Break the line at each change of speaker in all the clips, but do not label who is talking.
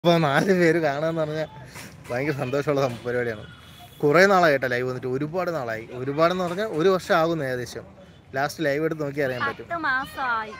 അപ്പോൾ 4 പേര് കാണാന്ന് പറഞ്ഞാൽ ഭയങ്കര സന്തോഷമുള്ള പരിപാടിയാണ്. കുറേ നാളായി കേട്ടോ ലൈവ് വന്നിട്ട്, ഒരുപാട് നാളായി. ഒരുപാടെന്ന് പറഞ്ഞാൽ 1 വർഷം ആകുന്നു ഏകദേശം. ലാസ്റ്റ് ലൈവ് എടുത്ത് നോക്കി അറിയാൻ പറ്റും.
10 മാസമായി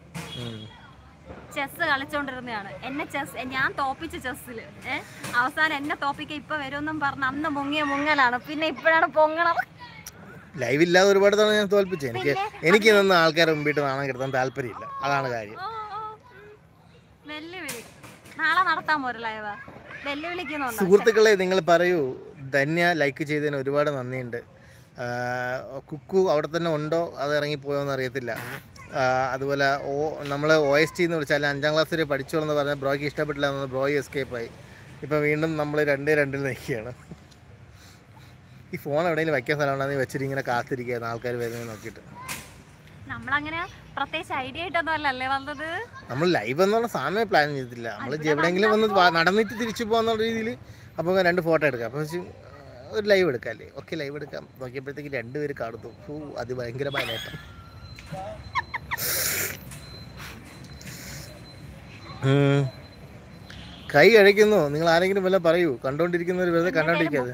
ചെസ് കളിച്ചോണ്ടിരുന്നതാണ്. ഞാൻ തോപ്പിച്ച ചെസ്സിൽ അവസാനം എന്നെ തോപ്പിക്ക ഇപ്പൊ വരുമെന്നും പറഞ്ഞ അന്ന് മുങ്ങിയ മുങ്ങലാണ്. പിന്നെ ഇപ്പോഴാണ് പൊങ്ങണം.
ലൈവ് ഇല്ലാതെ ഒരുപാട് തവണ ഞാൻ തോൽപ്പിച്ചു. എനിക്ക് നിന്ന് ആൾക്കാരെ മുമ്പിട്ട് നാണം കിടത്താൻ താല്പര്യമില്ല, അതാണ് കാര്യം.
വെല്ലുവിളി നാളെ നടത്താൻ പോരെ ലൈവ്? വെല്ലുവിളിക്കുന്നുണ്ട്.
സുഹൃത്തുക്കളെ, നിങ്ങൾ പറയൂ. ധന്യ ലൈക്ക് ചെയ്തതിന് ഒരുപാട് നന്ദിയുണ്ട്. കുക്കു അവിടെ തന്നെ ഉണ്ടോ, അത് ഇറങ്ങിപ്പോയോന്ന് അറിയത്തില്ല. അതുപോലെ നമ്മൾ OST എന്ന് വിളിച്ചാൽ 5ാം ക്ലാസ് വരെ പഠിച്ചോളെന്ന് പറഞ്ഞാൽ ബ്രോയ്ക്ക് ഇഷ്ടപ്പെട്ടില്ല എന്ന് ബ്രോയ് എസ്കേപ്പായി. ഇപ്പം വീണ്ടും നമ്മൾ 2-2 നിൽക്കുകയാണ്. ഈ ഫോൺ എവിടെയെങ്കിലും വയ്ക്കാൻ സ്ഥലമുണ്ടെങ്കിൽ വെച്ചിട്ട് ഇങ്ങനെ കാത്തിരിക്കുകയാണ് ആൾക്കാർ വരുന്നത് നോക്കിയിട്ട്.
നമ്മളങ്ങനെ പ്രത്യേകിച്ച് ഐഡിയ ആയിട്ടൊന്നുമല്ലേ വന്നത്.
നമ്മൾ ലൈവ് എന്നുള്ള സമയം പ്ലാൻ ചെയ്തിട്ടില്ല. നമ്മൾ എവിടെയെങ്കിലും വന്ന് നടന്നിട്ട് തിരിച്ചു പോകാന്നുള്ള രീതിയിൽ അപ്പോൾ 2 ഫോട്ടോ എടുക്കാം. അപ്പോൾ ഒരു ലൈവ് എടുക്കാം അല്ലേ? ഓക്കെ, ലൈവ് എടുക്കാം. നോക്കിയപ്പോഴത്തേക്ക് 2 പേര് കാണുന്നു. അത് ഭയങ്കരമായ നേട്ടം. കൈ കഴിക്കുന്നു. നിങ്ങൾ ആരെങ്കിലും വല്ല പറയൂ. കണ്ടോണ്ടിരിക്കുന്നവർ വെറുതെ കണ്ടോണ്ടിരിക്കാതെ.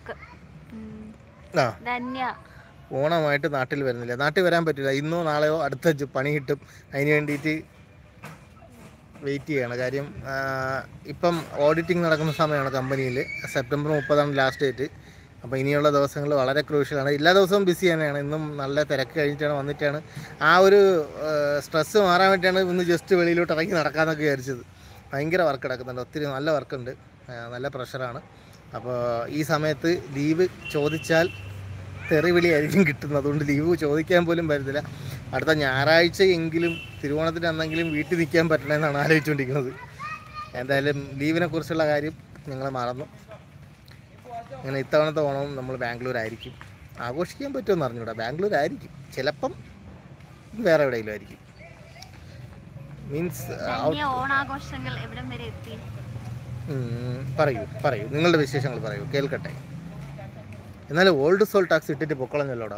ഓണമായിട്ട് നാട്ടിൽ വരുന്നില്ല. നാട്ടിൽ വരാൻ പറ്റില്ല. ഇന്നോ നാളെയോ അടുത്ത പണി കിട്ടും. അതിന് വേണ്ടിയിട്ട് വെയിറ്റ് ചെയ്യണം. കാര്യം ഇപ്പം ഓഡിറ്റിംഗ് നടക്കുന്ന സമയമാണ് കമ്പനിയിൽ. September 30 last date. അപ്പോൾ ഇനിയുള്ള ദിവസങ്ങൾ വളരെ ക്രൂഷ്യലാണ്. എല്ലാ ദിവസവും ബിസി തന്നെയാണ്. ഇന്നും നല്ല തിരക്ക് കഴിഞ്ഞിട്ടാണ് വന്നിട്ടാണ് ആ ഒരു സ്ട്രെസ്സ് മാറാൻ വേണ്ടിയിട്ടാണ് ഇന്ന് ജസ്റ്റ് വെളിയിലോട്ട് ഇറങ്ങി നടക്കാമെന്നൊക്കെ വിചാരിച്ചത്. ഭയങ്കര വർക്ക് കിടക്കുന്നുണ്ട്, ഒത്തിരി നല്ല വർക്കുണ്ട്, നല്ല പ്രഷറാണ്. അപ്പോൾ ഈ സമയത്ത് ലീവ് ചോദിച്ചാൽ തെറിവിളി ആയിരിക്കും കിട്ടുന്നത്. അതുകൊണ്ട് ലീവ് ചോദിക്കാൻ പോലും പറ്റത്തില്ല. അടുത്ത ഞായറാഴ്ച എങ്കിലും തിരുവോണത്തിന് അന്നെങ്കിലും വീട്ടിൽ നിൽക്കാൻ പറ്റണമെന്നാണ് ആലോചിച്ചുകൊണ്ടിരിക്കുന്നത്. എന്തായാലും ലീവിനെ കുറിച്ചുള്ള കാര്യം ഞങ്ങൾ മറന്നു. അങ്ങനെ ഇത്തവണത്തെ ഓണവും നമ്മൾ ബാംഗ്ലൂരായിരിക്കും. ആഘോഷിക്കാൻ പറ്റുമെന്ന് അറിഞ്ഞൂടാ. ബാംഗ്ലൂരായിരിക്കും, ചിലപ്പം വേറെ എവിടെയെങ്കിലും ആയിരിക്കും. മീൻസ്
ഓണാഘോഷങ്ങൾ എവിടം വരെ എത്തി?
പറയൂ നിങ്ങളുടെ വിശേഷങ്ങൾ പറയൂ, കേൾക്കട്ടെ. എന്നാലും ഓൾഡ് സോൾ ടാക്സ് ഇട്ടിട്ട് പൊക്കളഞ്ഞല്ലോടാ.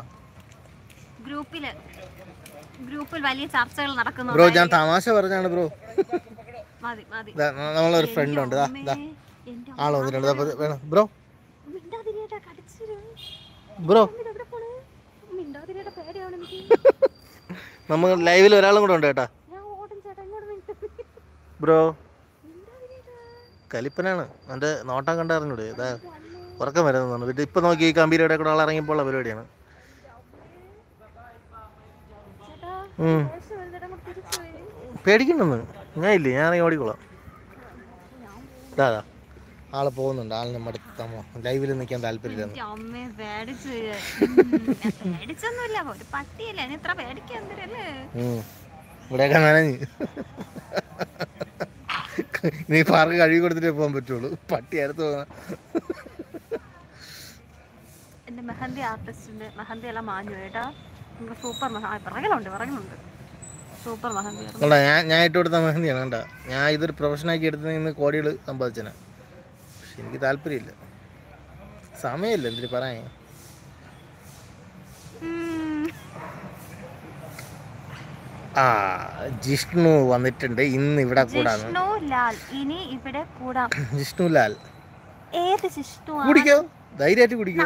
ഗ്രൂപ്പിൽ വലിയ ചർച്ചകൾ നടക്കുന്നു.
ബ്രോ, ഞാൻ തമാശ പറഞ്ഞാണ് ബ്രോ. നമ്മളൊരു ഫ്രണ്ട് ഉണ്ട്, ആള് വന്നിട്ടുണ്ട്. വേണം ബ്രോ. ബ്രോ, നമ്മൾ ലൈവിൽ ഒരാളും കൂടെ ഉണ്ട് കേട്ടാ. ബ്രോ കലിപ്പനാണ്. എൻ്റെ നോട്ടം കണ്ടറിഞ്ഞൂടെ? ഇതാ ഉറക്കം വരുന്നതാണ്. വീട്ടിൽ ഇപ്പം നോക്കി ഈ കമ്പീരയുടെ കൂടെ ആൾ ഇറങ്ങിയപ്പോൾ പരിപാടിയാണ്. പേടിക്കണ്ടെന്ന് ഞാൻ ഇല്ലേ, ഞാൻ ഇറങ്ങി ഓടിക്കോളാം. ഇതാ ആള് പോകുന്നുണ്ട്. ആൾ നമ്മുടെ ലൈവിൽ നിൽക്കാൻ താല്പര്യമില്ല. ഇവിടെയൊക്കെ നനഞ്ഞ് നീ പാർക്ക് കഴുകി കൊടുത്തിട്ടേ പോകാൻ പറ്റുള്ളൂ. പട്ടി അടുത്ത് പോകാൻ.
എന്റെ മെഹന്തി ആർട്ടിസ്റ്റിന്റെ മെഹന്തി എല്ലാം മാഞ്ഞു കേട്ടാ. സൂപ്പർ പിറകിലുണ്ട് സൂപ്പർ മെഹന്തി.
ഞാൻ ഇട്ട് കൊടുത്ത മെഹന്തിയാണ് കണ്ട. ഞാൻ ഇതൊരു പ്രൊഫഷനാക്കി എടുത്ത് കോടികൾ സമ്പാദിച്ചന. പക്ഷെ എനിക്ക് താല്പര്യമില്ല, സമയമില്ല. എന്തിനു പറയാൻ. ജിഷ്ണു വന്നിട്ടുണ്ട് ഇന്ന് ഇവിടെ കൂടാണ്. ജിഷ്ണു ലാൽ കുടിക്കോ, ധൈര്യമായിട്ട് കുടിക്കോ.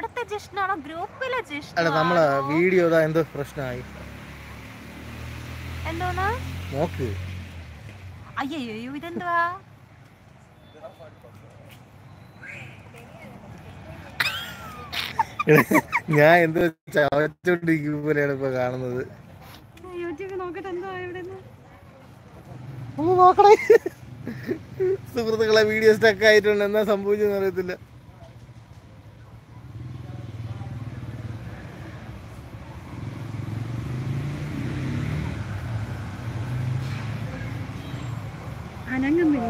അല്ല, നമ്മളെ വീഡിയോ എന്തോ പ്രശ്നമായി നോക്ക്.
അയ്യോ ഇതെന്തുവാ?
ഞാൻ എന്തോ ചവച്ചോണ്ടിരിക്കുന്ന പോലെയാണ് ഇപ്പൊ കാണുന്നത്. നോക്കണേ സുഹൃത്തുക്കളെ, വീഡിയോ സ്റ്റക്ക് ആയിട്ടുണ്ട്. എന്താ സംഭവിച്ചെന്ന് അറിയത്തില്ല.
അനങ്ങുന്നില്ല.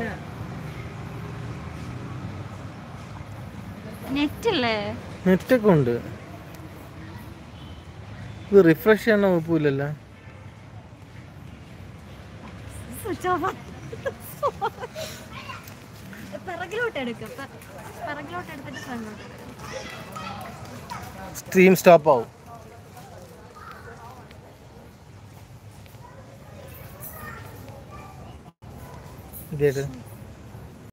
നെറ്റൊക്കെ
ഉണ്ട്. ഇത് റിഫ്രഷ് ചെയ്യാൻ കുഴപ്പമില്ലല്ലോ. സ്ട്രീം സ്റ്റോപ്പ് ആവും. Did it?